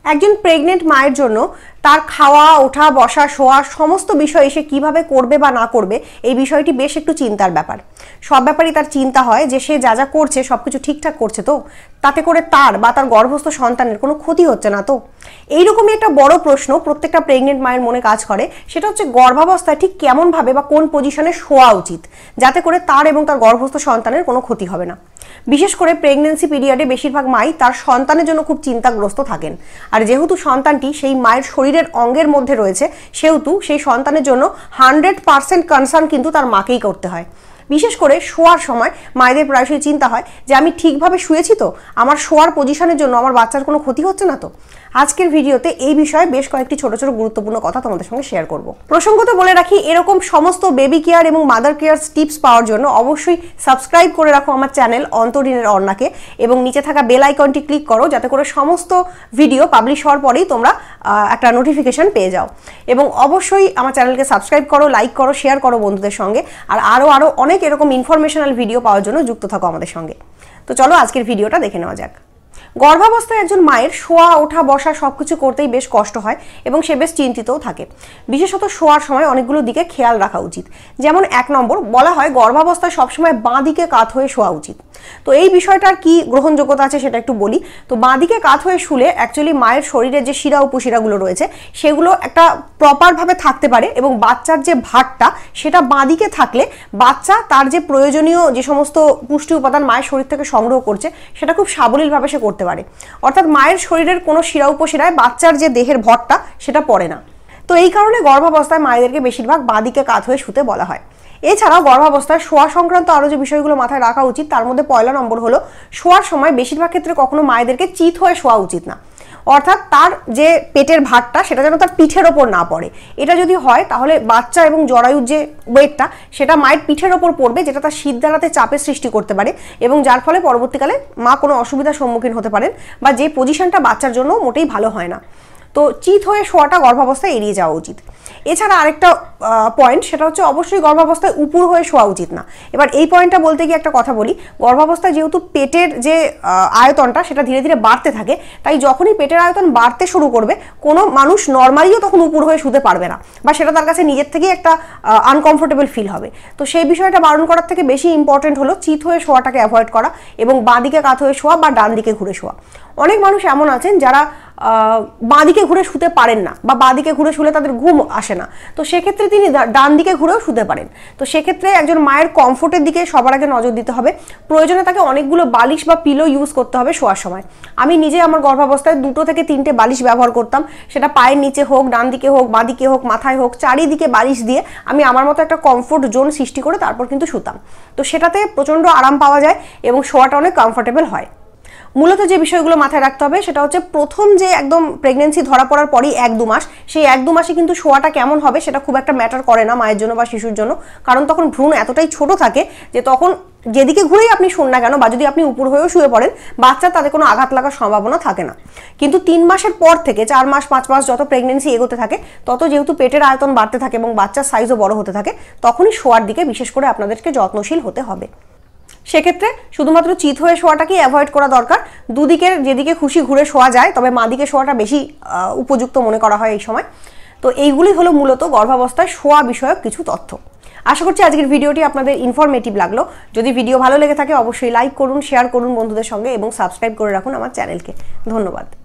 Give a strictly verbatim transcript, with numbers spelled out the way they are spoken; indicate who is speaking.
Speaker 1: একজন প্রেগনেন্ট মায়ের জন্য তার খাওয়া ওঠা বসা শোয়া সমস্ত বিষয় সে কিভাবে করবে বা না করবে এই বিষয়টি বেশ একটু চিন্তার ব্যাপার। সব ব্যাপারই তার চিন্তা হয় যে সে যা যা করছে সবকিছু ঠিকঠাক করছে তো, তাতে করে তার বা তার গর্ভস্থ সন্তানের কোনো ক্ষতি হচ্ছে না তো। এইরকমই একটা বড় প্রশ্ন প্রত্যেকটা প্রেগনেন্ট মায়ের মনে কাজ করে, সেটা হচ্ছে গর্ভাবস্থায় ঠিক কেমনভাবে বা কোন পজিশনে শোয়া উচিত যাতে করে তার এবং তার গর্ভস্থ সন্তানের কোনো ক্ষতি হবে না। বিশেষ করে প্রেগনেন্সি পিরিয়ডে বেশিরভাগ মাই তার সন্তানের জন্য খুব চিন্তাগ্রস্ত থাকেন, আর যেহেতু সন্তানটি সেই মায়ের শরীরের অঙ্গের মধ্যে রয়েছে সেহেতু সেই সন্তানের জন্য হান্ড্রেড পার্সেন্ট কনসার্ন কিন্তু তার মাকেই করতে হয়। বিশেষ করে শোয়ার সময় মায়েদের প্রায়শই চিন্তা হয় যে আমি ঠিকভাবে শুয়েছি তো, আমার শোয়ার পজিশনের জন্য আমার বাচ্চার কোনো ক্ষতি হচ্ছে না তো। আজকের ভিডিওতে এই বিষয়ে বেশ কয়েকটি ছোট ছোট গুরুত্বপূর্ণ কথা তোমাদের সঙ্গে শেয়ার করব। প্রসঙ্গত বলে রাখি, এরকম সমস্ত বেবি কেয়ার এবং মাদার কেয়ার টিপস পাওয়ার জন্য অবশ্যই সাবস্ক্রাইব করে রাখো আমার চ্যানেল অন্তরিনের অর্ণাকে, এবং নিচে থাকা বেল আইকনটি ক্লিক করো যাতে করে সমস্ত ভিডিও পাবলিশ হওয়ার পরেই তোমরা একটা নোটিফিকেশন পেয়ে যাও। এবং অবশ্যই আমার চ্যানেলকে সাবস্ক্রাইব করো, লাইক করো, শেয়ার করো বন্ধুদের সঙ্গে, আর আরও আরও অনেক এরকম ইনফরমেশনাল ভিডিও পাওয়ার জন্য যুক্ত থাকো আমাদের সঙ্গে। তো চলো আজকের ভিডিওটা দেখে নেওয়া যাক। গর্ভাবস্থায় একজন মায়ের শোয়া ওঠা বসা সবকিছু করতেই বেশ কষ্ট হয় এবং সে বেশ চিন্তিতও থাকে। বিশেষত শোয়ার সময় অনেকগুলো দিকে খেয়াল রাখা উচিত। যেমন এক নম্বর, বলা হয় গর্ভাবস্থায় সবসময় বাঁ দিকে কাত হয়ে শোয়া উচিত। তো এই বিষয়টার কি গ্রহণযোগ্যতা আছে সেটা একটু বলি। তো বাঁ দিকে কাত হয়ে শুলে অ্যাকচুয়ালি মায়ের শরীরের যে শিরা উপশিরাগুলো রয়েছে সেগুলো একটা প্রপারভাবে থাকতে পারে, এবং বাচ্চার যে ভাতটা সেটা বাঁ দিকে থাকলে বাচ্চা তার যে প্রয়োজনীয় যে সমস্ত পুষ্টি উপাদান মায়ের শরীর থেকে সংগ্রহ করছে সেটা খুব সাবলীলভাবে সে করতে পারে। অর্থাৎ মায়ের শরীরের কোনো শিরা উপশিরায় বাচ্চার যে দেহের ভরটা সেটা পড়ে না। তো এই কারণে গর্ভাবস্থায় মায়েদেরকে বেশিরভাগ বাঁ দিকে কাত হয়ে শুতে বলা হয়। এছাড়াও গর্ভাবস্থায় শোয়া সংক্রান্ত আরও যে বিষয়গুলো মাথায় রাখা উচিত তার মধ্যে পয়লা নম্বর হলো, শোয়ার সময় বেশিরভাগ ক্ষেত্রে কখনো মায়েদেরকে চিত হয়ে শোয়া উচিত না। অর্থাৎ তার যে পেটের ভাতটা সেটা যেন তার পিঠের ওপর না পড়ে। এটা যদি হয় তাহলে বাচ্চা এবং জরায়ুর যে ওয়েটটা সেটা মায়ের পিঠের ওপর পড়বে, যেটা তার শিরদাঁড়াতে চাপের সৃষ্টি করতে পারে এবং যার ফলে পরবর্তীকালে মা কোনো অসুবিধার সম্মুখীন হতে পারেন, বা যে পজিশনটা বাচ্চার জন্য মোটেই ভালো হয় না। তো চিত হয়ে শোয়াটা গর্ভাবস্থায় এড়িয়ে যাওয়া উচিত। এছাড়া আরেকটা পয়েন্ট, সেটা হচ্ছে অবশ্যই গর্ভাবস্থায় উপুর হয়ে শোয়া উচিত না। এবার এই পয়েন্টটা বলতে গিয়ে একটা কথা বলি, গর্ভাবস্থায় যেহেতু পেটের যে আয়তনটা সেটা ধীরে ধীরে বাড়তে থাকে, তাই যখনই পেটের আয়তন বাড়তে শুরু করবে কোনো মানুষ নর্মালিও তখন উপুর হয়ে শুতে পারবে না, বা সেটা তার কাছে নিজের থেকেই একটা আনকমফোর্টেবল ফিল হবে। তো সেই বিষয়টা বারণ করার থেকে বেশি ইম্পর্টেন্ট হলো চিত হয়ে শোয়াটাকে অ্যাভয়েড করা এবং বাঁ দিকে কাত হয়ে শোয়া বা ডান দিকে ঘুরে শোয়া। অনেক মানুষ এমন আছেন যারা বাঁ দিকে ঘুরে শুতে পারেন না, বা বাঁ দিকে ঘুরে শুলে তাদের ঘুম আসে না। তো সেক্ষেত্রে তিনি ডান দিকে ঘুরেও শুতে পারেন। তো সেক্ষেত্রে একজন মায়ের কমফোর্টের দিকে সবার আগে নজর দিতে হবে। প্রয়োজনে তাকে অনেকগুলো বালিশ বা পিলো ইউজ করতে হবে শোয়ার সময়। আমি নিজে আমার গর্ভাবস্থায় দুটো থেকে তিনটে বালিশ ব্যবহার করতাম, সেটা পায়ের নিচে হোক, ডান দিকে হোক, বাঁ দিকে হোক, মাথায় হোক, চারিদিকে বালিশ দিয়ে আমি আমার মতো একটা কমফোর্ট জোন সৃষ্টি করে তারপর কিন্তু শুতাম। তো সেটাতে প্রচণ্ড আরাম পাওয়া যায় এবং শোয়াটা অনেক কমফোর্টেবল হয়। মূলত যে বিষয়গুলো মাথায় রাখতে হবে সেটা হচ্ছে, প্রথম যে একদম প্রেগনেন্সি ধরা পড়ার পরই এক দু মাস, সেই এক দু মাসে কিন্তু শোয়াটা কেমন হবে সেটা খুব একটা ম্যাটার করে না মায়ের জন্য বা শিশুর জন্য, কারণ তখন ভ্রূণ এতটাই ছোট থাকে যে তখন যেদিকে ঘুরেই আপনি শুন না কেন, বা যদি আপনি উপর হয়েও শুয়ে পড়েন, বাচ্চার তাতে কোনো আঘাত লাগার সম্ভাবনা থাকে না। কিন্তু তিন মাসের পর থেকে চার মাস পাঁচ মাস যত প্রেগনেন্সি এগোতে থাকে তত যেহেতু পেটের আয়তন বাড়তে থাকে এবং বাচ্চার সাইজও বড় হতে থাকে, তখনই শোয়ার দিকে বিশেষ করে আপনাদেরকে যত্নশীল হতে হবে। সেক্ষেত্রে শুধুমাত্র চিত হয়ে শোয়াটাকেই অ্যাভয়েড করা দরকার। দুদিকের যেদিকে খুশি ঘুরে শোয়া যায়, তবে মা দিকে শোয়াটা বেশি উপযুক্ত মনে করা হয় এই সময়। তো এইগুলি হলো মূলত গর্ভাবস্থায় শোয়া বিষয়ক কিছু তথ্য। আশা করছি আজকের ভিডিওটি আপনাদের ইনফরমেটিভ লাগলো। যদি ভিডিও ভালো লেগে থাকে অবশ্যই লাইক করুন, শেয়ার করুন বন্ধুদের সঙ্গে এবং সাবস্ক্রাইব করে রাখুন আমার চ্যানেলকে। ধন্যবাদ।